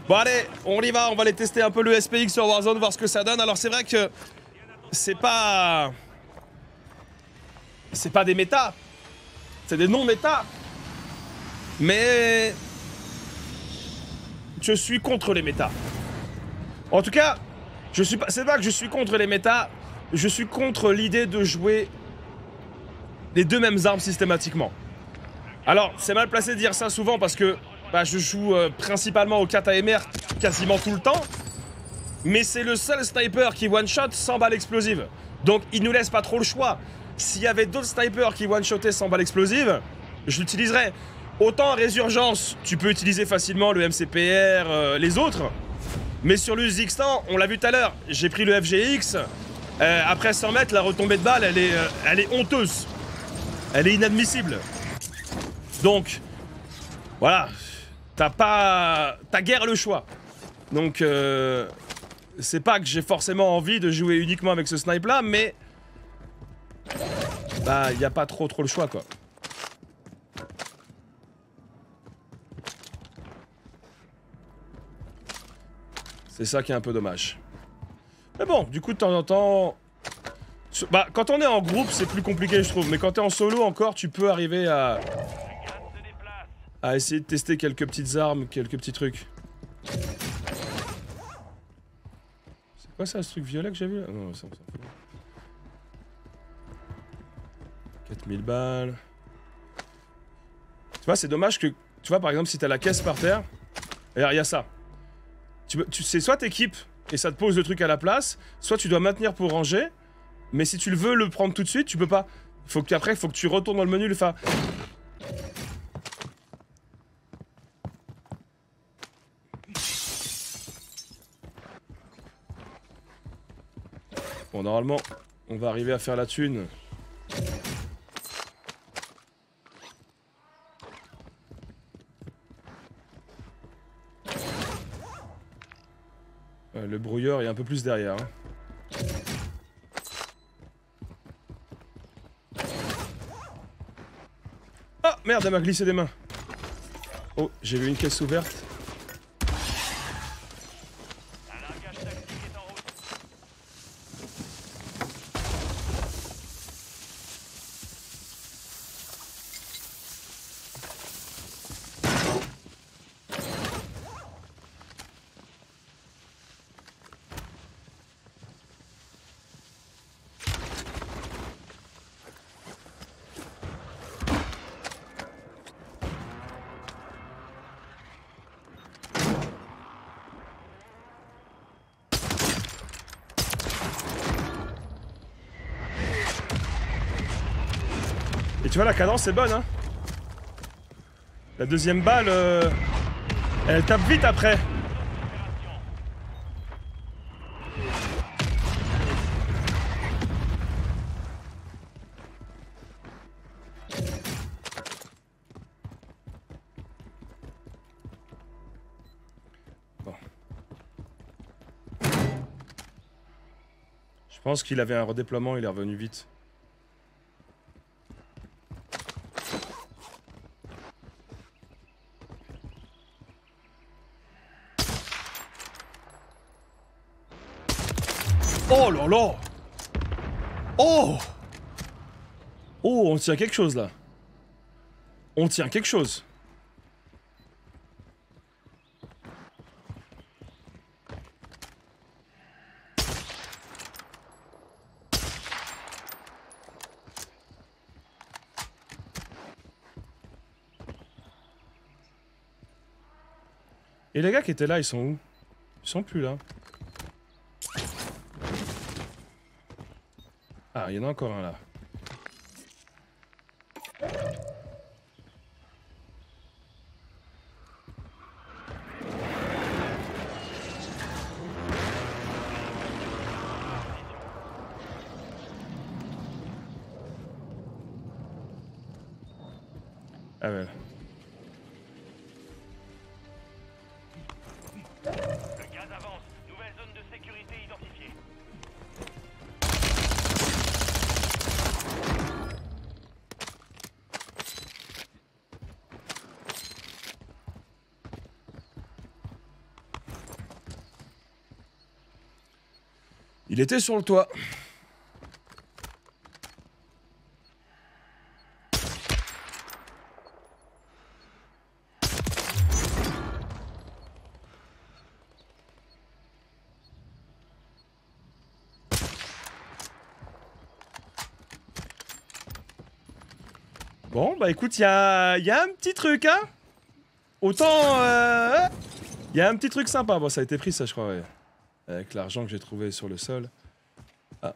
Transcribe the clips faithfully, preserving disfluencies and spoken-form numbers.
Bon allez, on y va, on va aller tester un peu le S P X sur Warzone, voir ce que ça donne. Alors c'est vrai que c'est pas... C'est pas des méta. C'est des non-méta. Mais... Je suis contre les méta. En tout cas, je suis pas... c'est pas que je suis contre les méta, je suis contre l'idée de jouer les deux mêmes armes systématiquement. Alors, c'est mal placé de dire ça souvent parce que bah, je joue euh, principalement au quatre A M R quasiment tout le temps. Mais c'est le seul sniper qui one-shot sans balle explosive. Donc, il nous laisse pas trop le choix. S'il y avait d'autres snipers qui one-shotaient sans balle explosive, je l'utiliserais. Autant Résurgence, tu peux utiliser facilement le M C P R, euh, les autres. Mais sur le Z X cent, on l'a vu tout à l'heure, j'ai pris le F G X. Euh, après cent mètres, la retombée de balle, elle est, euh, elle est honteuse. Elle est inadmissible. Donc, voilà. T'as pas... T'as guère le choix. Donc, euh, c'est pas que j'ai forcément envie de jouer uniquement avec ce snipe-là, mais... Bah, y a pas trop trop le choix, quoi. C'est ça qui est un peu dommage. Mais bon, du coup, de temps en temps... Bah, quand on est en groupe, c'est plus compliqué, je trouve. Mais quand t'es en solo, encore, tu peux arriver à... à essayer de tester quelques petites armes, quelques petits trucs. C'est quoi ça, ce truc violet que j'ai vu là? Non, ça, on s'en fout. quatre mille balles. Tu vois, c'est dommage que... Tu vois, par exemple, si t'as la caisse par terre... Regarde, il y a ça. Tu, tu sais, soit t'équipes et ça te pose le truc à la place, soit tu dois maintenir pour ranger, mais si tu le veux le prendre tout de suite, tu peux pas. Faut qu'après, il faut que tu retournes dans le menu, le faire. Bon, normalement, on va arriver à faire la thune. Le brouilleur est un peu plus derrière. Hein. Ah merde, elle m'a glissé des mains. Oh, j'ai vu une caisse ouverte. Et tu vois, la cadence est bonne, hein. La deuxième balle, euh, elle tape vite après. Bon. Je pense qu'il avait un redéploiement, il est revenu vite. Oh là là! Oh! Oh, on tient quelque chose là. On tient quelque chose. Et les gars qui étaient là, ils sont où? Ils sont plus là. Ah, il y en a encore un là. Ah ouais. Le gaz avance. Nouvelle zone de sécurité identifiée. Il était sur le toit. Bon, bah écoute, il y a, y a un petit truc, hein. Autant... Il euh, y a un petit truc sympa. Bon, ça a été pris, ça, je crois, ouais. Avec l'argent que j'ai trouvé sur le sol. Ah.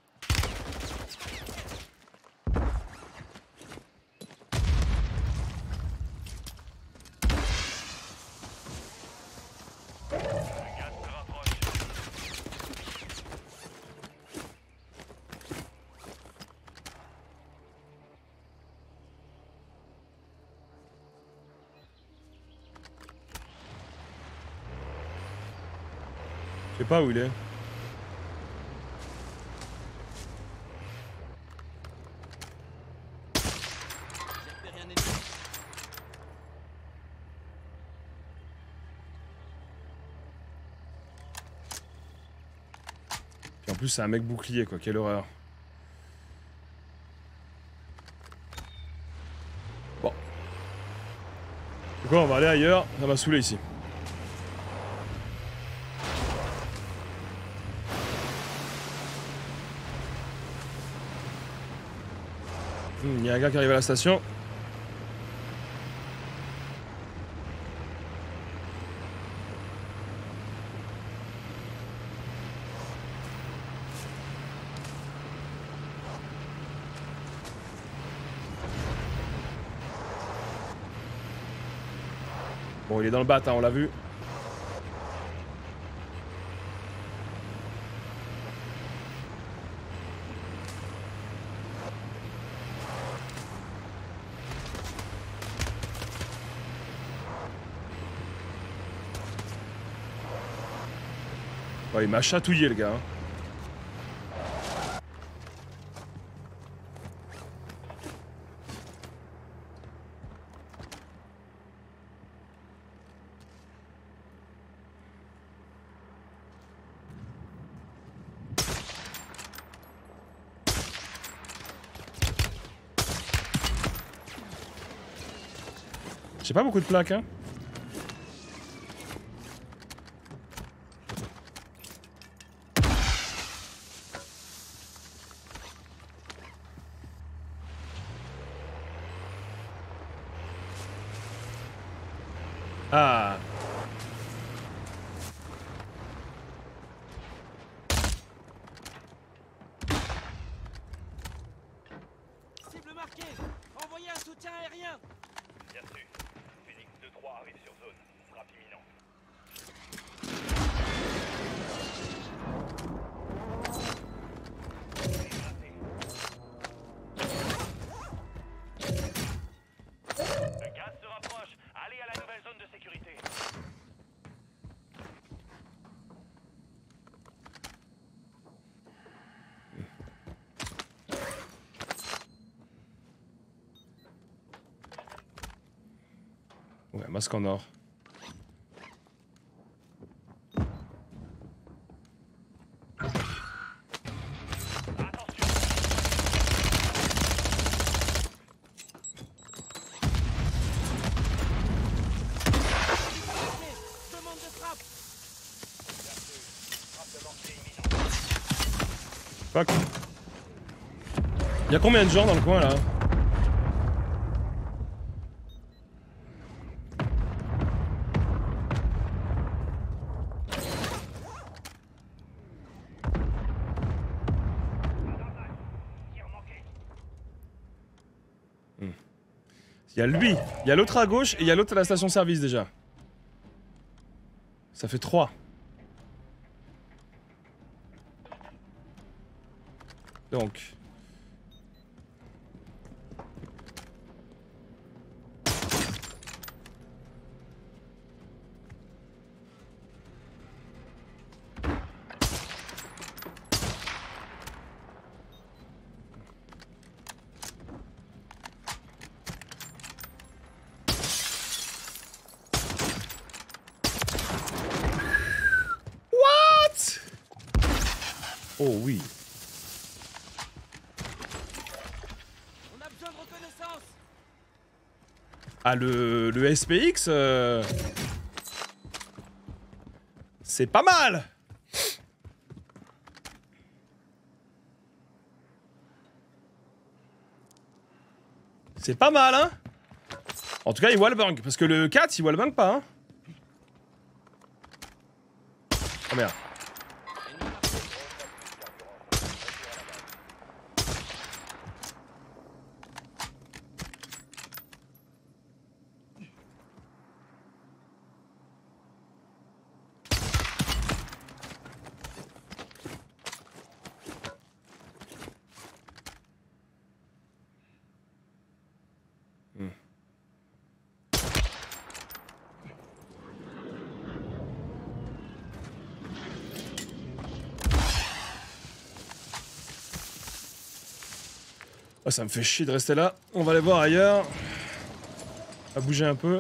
Je sais pas où il est. Puis en plus c'est un mec bouclier quoi, quelle horreur. Bon. Du coup on va aller ailleurs, ça m'a saoulé ici. Il y a un gars qui arrive à la station. Bon, il est dans le bat, hein, on l'a vu. Oh, il m'a chatouillé le gars. Hein. J'ai pas beaucoup de plaques, hein. Ah. Cible marquée. Envoyez un soutien aérien. Bien reçu. Phoenix deux trois arrive sur zone. Frappe imminente. Le gaz se rapproche. Allez à la nouvelle zone de sécurité. Ouais, masque en or. Demande de frappe. Fuck. Y'a combien de gens dans le coin là? Il y a lui, il y a l'autre à gauche et il y a l'autre à la station-service déjà. Ça fait trois. Donc. Oh oui. On a besoin de reconnaissance. Ah, le, le S P X, euh, c'est pas mal. C'est pas mal, hein. En tout cas, il wallbang, parce que le quatre, il wallbang pas, hein. Oh merde. Oh, ça me fait chier de rester là. On va aller voir ailleurs. On va bouger un peu.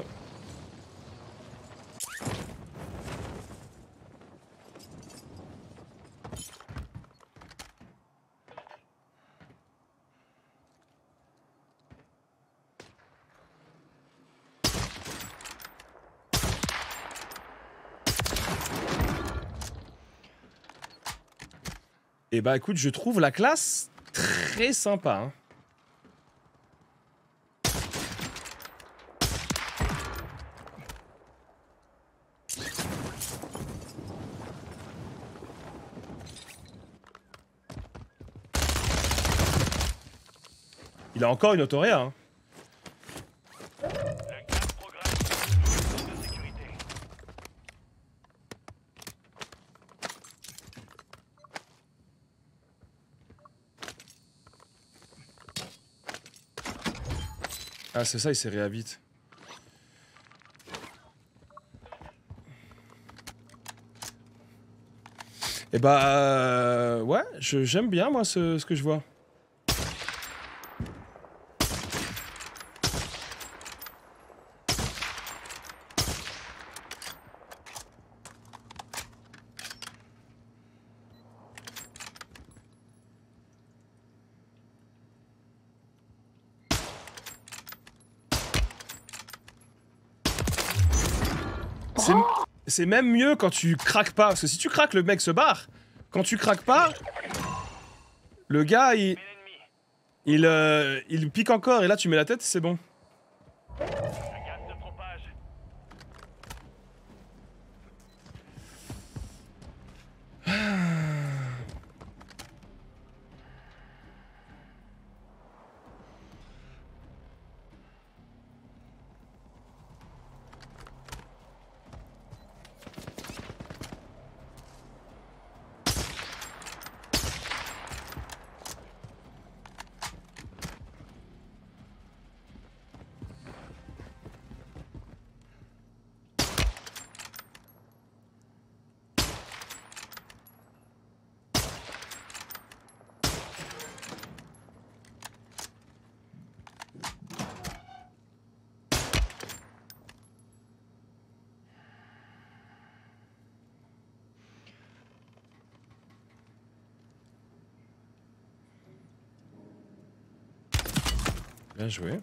Et bah écoute, je trouve la classe très sympa, hein. Il a encore une autoréa, hein. Le gaz progresse. Zone de sécurité. Ah, c'est ça, il s'est réhabite. Et bah... Euh, ouais, j'aime bien, moi, ce, ce que je vois. C'est même mieux quand tu craques pas, parce que si tu craques, le mec se barre. Quand tu craques pas, le gars, il... Il, euh, il pique encore, et là tu mets la tête, c'est bon. Le gaz se propage. Bien joué.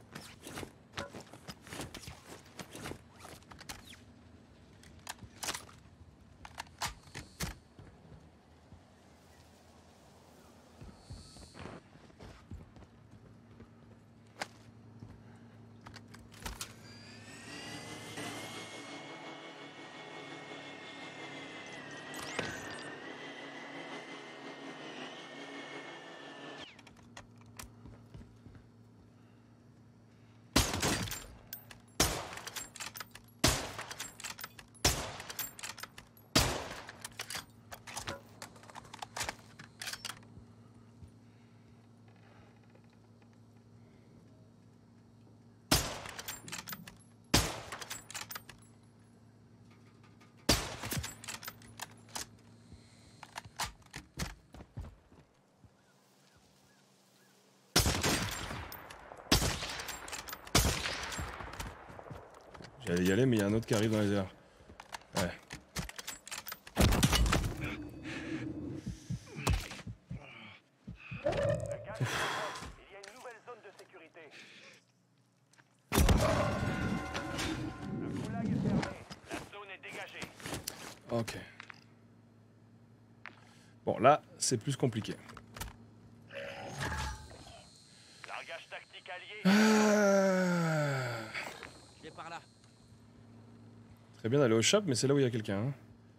J'allais y aller, mais il y a un autre qui arrive dans les airs. Ouais. Ok. Bon, là, c'est plus compliqué. Largage tactique allié. Ah... Je vais par là. Très bien d'aller au shop, mais c'est là où il y a quelqu'un. Hein.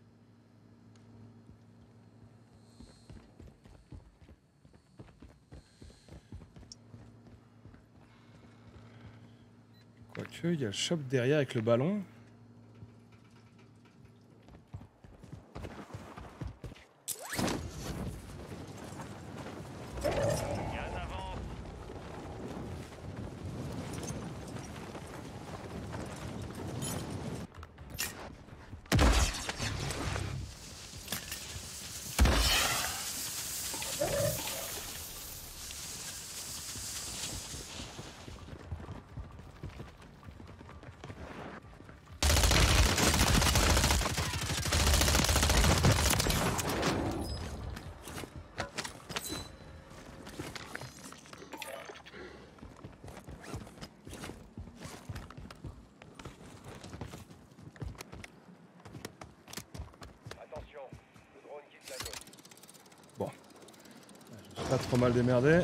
Quoique, il y a le shop derrière avec le ballon. Gaz avance. Attention, le drone quitte la zone. Bon. Je suis pas trop mal démerdé.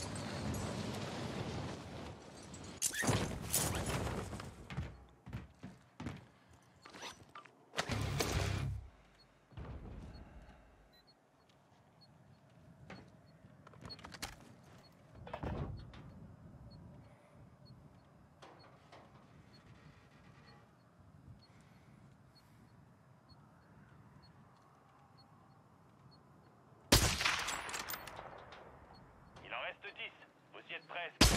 Il en reste dix. Vous y êtes presque.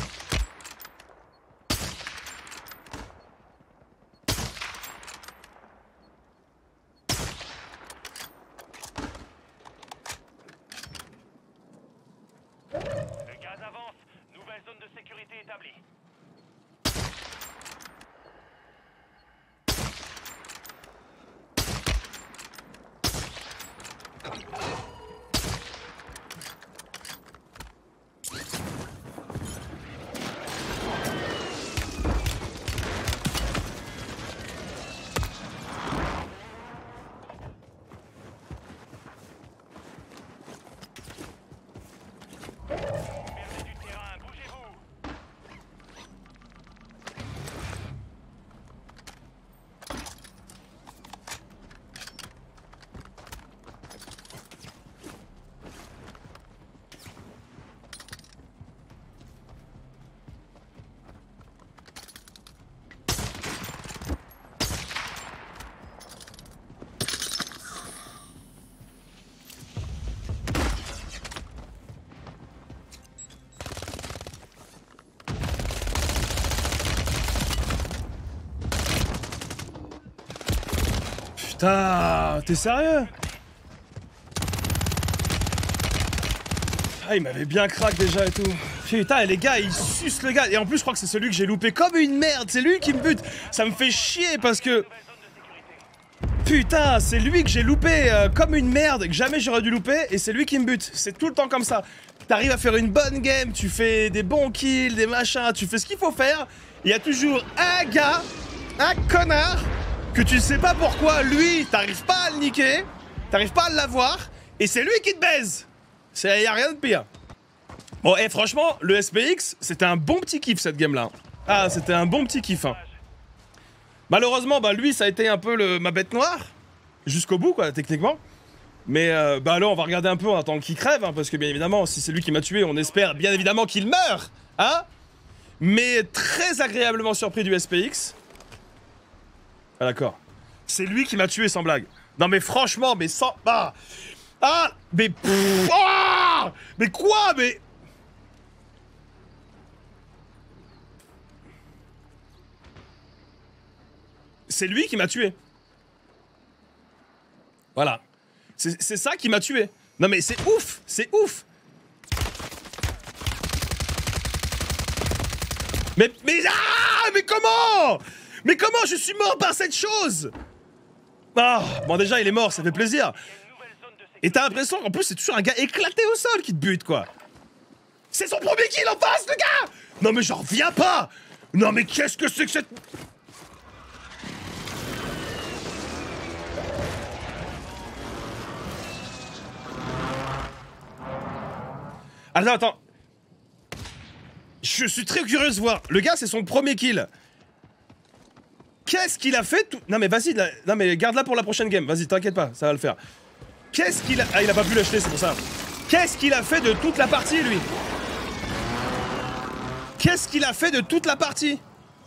Le gaz avance. Nouvelle zone de sécurité établie. Perdez du terrain, bougez-vous. Putain, t'es sérieux? Ah, il m'avait bien crack déjà et tout. Putain, et les gars, ils sucent le gars. Et en plus, je crois que c'est celui que j'ai loupé comme une merde. C'est lui qui me bute. Ça me fait chier parce que... Putain, c'est lui que j'ai loupé euh, comme une merde, que jamais j'aurais dû louper. Et c'est lui qui me bute. C'est tout le temps comme ça. T'arrives à faire une bonne game, tu fais des bons kills, des machins, tu fais ce qu'il faut faire. Il y a toujours un gars, un connard, que tu sais pas pourquoi, lui, t'arrives pas à le niquer, t'arrives pas à l'avoir, et c'est lui qui te baise. C'est, y a rien de pire. Bon, et franchement, le S P X, c'était un bon petit kiff cette game-là. Ah, c'était un bon petit kiff. Hein. Malheureusement, bah lui, ça a été un peu le, ma bête noire, jusqu'au bout, quoi, techniquement. Mais euh, bah là, on va regarder un peu en attendant qu'il crève, hein, parce que bien évidemment, si c'est lui qui m'a tué, on espère bien évidemment qu'il meurt, hein. Mais très agréablement surpris du S P X. Ah d'accord. C'est lui qui m'a tué sans blague. Non mais franchement, mais sans... Ah, ah mais... Pff, ah, mais quoi, mais... C'est lui qui m'a tué. Voilà. C'est ça qui m'a tué. Non mais c'est ouf, c'est ouf. Mais... Mais... Ah, mais comment? Mais comment je suis mort par cette chose? Ah, bon déjà il est mort, ça fait plaisir. Et t'as l'impression qu'en plus c'est toujours un gars éclaté au sol qui te bute quoi. C'est son premier kill en face le gars. Non mais j'en reviens pas. Non mais qu'est-ce que c'est que cette... Attends, attends. Je suis très curieux de voir. Le gars, c'est son premier kill. Qu'est-ce qu'il a fait tout... Non mais vas-y, non mais garde-la pour la prochaine game. Vas-y, t'inquiète pas, ça va le faire. Qu'est-ce qu'il a... Ah, il a pas pu l'acheter, c'est pour ça. Qu'est-ce qu'il a fait de toute la partie, lui? Qu'est-ce qu'il a fait de toute la partie?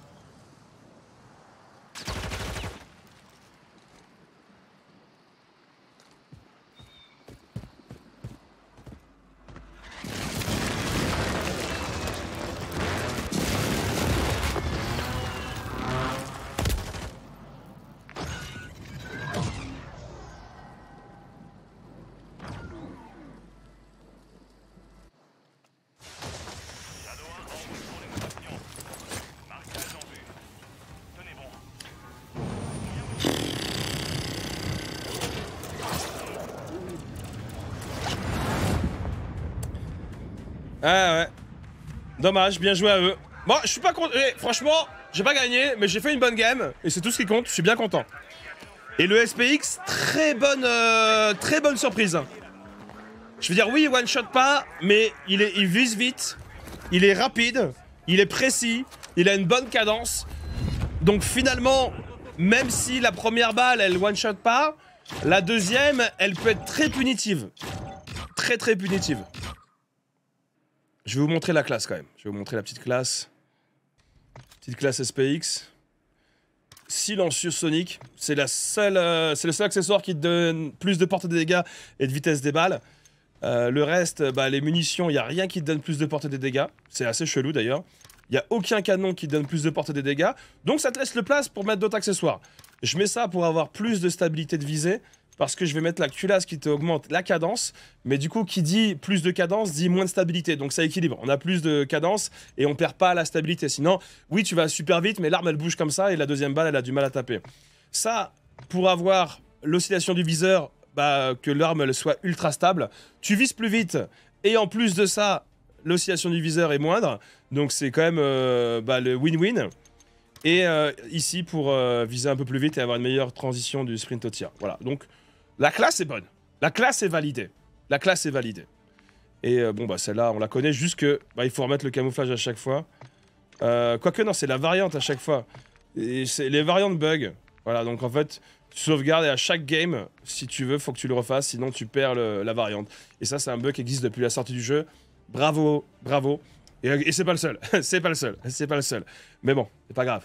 Ah ouais. Dommage, bien joué à eux. Bon, je suis pas content. Eh, franchement, j'ai pas gagné, mais j'ai fait une bonne game. Et c'est tout ce qui compte, je suis bien content. Et le S P X, très bonne, euh, très bonne surprise. Je veux dire, oui, one shot pas, mais il, est, il vise vite. Il est rapide. Il est précis. Il a une bonne cadence. Donc finalement, même si la première balle, elle one shot pas, la deuxième, elle peut être très punitive. Très très punitive. Je vais vous montrer la classe quand même. Je vais vous montrer la petite classe. Petite classe S P X. Silencieux Sonic. C'est la seule, euh, c'est le seul accessoire qui te donne plus de portée de dégâts et de vitesse des balles. Euh, le reste, bah, les munitions, il n'y a rien qui te donne plus de portée des dégâts. C'est assez chelou d'ailleurs. Il n'y a aucun canon qui te donne plus de portée des dégâts. Donc ça te laisse le place pour mettre d'autres accessoires. Je mets ça pour avoir plus de stabilité de visée. Parce que je vais mettre la culasse qui te augmente la cadence. Mais du coup, qui dit plus de cadence, dit moins de stabilité. Donc ça équilibre. On a plus de cadence et on perd pas la stabilité. Sinon, oui, tu vas super vite, mais l'arme, elle bouge comme ça et la deuxième balle, elle a du mal à taper. Ça, pour avoir l'oscillation du viseur, bah, que l'arme elle soit ultra stable, tu vises plus vite. Et en plus de ça, l'oscillation du viseur est moindre. Donc c'est quand même euh, bah, le win-win. Et euh, ici, pour euh, viser un peu plus vite et avoir une meilleure transition du sprint au tir. Voilà, donc... La classe est bonne. La classe est validée. La classe est validée. Et euh, bon, bah celle-là, on la connaît. Juste que bah, il faut remettre le camouflage à chaque fois. Euh, Quoique, non, c'est la variante à chaque fois. Et c'est les variantes bug. Voilà, donc en fait, tu sauvegardes et à chaque game, si tu veux, faut que tu le refasses. Sinon, tu perds le, la variante. Et ça, c'est un bug qui existe depuis la sortie du jeu. Bravo, bravo. Et, et c'est pas le seul. C'est pas le seul. C'est pas le seul. Mais bon, c'est pas grave.